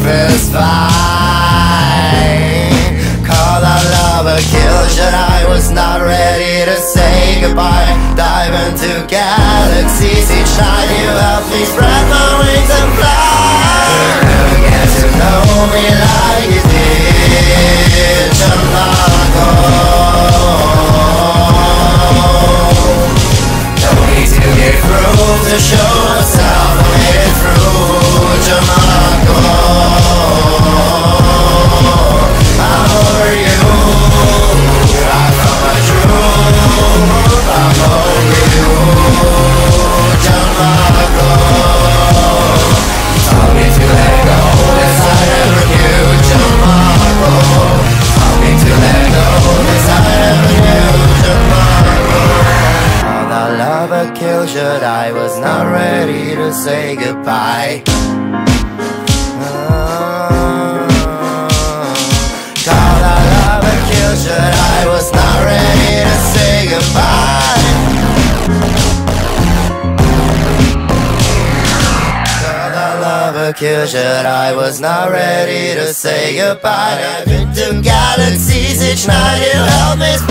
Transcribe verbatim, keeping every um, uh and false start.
is fine. Call that love a kill shot, I was not ready to say goodbye. Dive into galaxies each night, you helped me spread my wings and fly. Never get to know me like you did, gianmarco. Don't need to get through to show myself I made it through, gianmarco. I'm over you, I found my truth. I'm over you, gianmarco. You taught me to let go, as I never knew, gianmarco. Taught me to let go, as I never knew, gianmarco. All that love a kill shot, I was not ready to say goodbye. I was not ready to say goodbye. God, I love a kill shot, I was not ready to say goodbye. I've been to galaxies each night, you helped me